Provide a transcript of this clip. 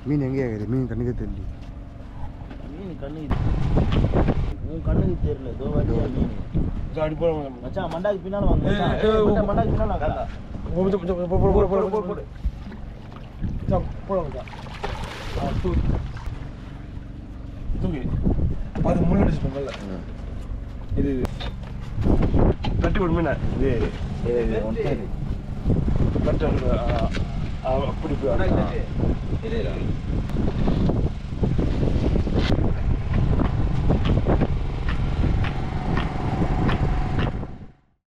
மீன் எங்கே ஆகுது? மீன் கண்ணுக்கு தெரியல. மீன் கண்ணுக்கு உன் கண்ணுக்கு தெரியல. தோ வண்டியா மீன். ஜாடி போற மச்சான் மண்டாக்கு பின்னால வாங்க மச்சான். மண்டாக்கு பின்னால வாங்க. போடு மச்சான். தூக்கி அது முள்ள அடிச்சு மேல. இது கட்டி போடு மீனா. இது ஒன்றை கட்டி அப்படி போய்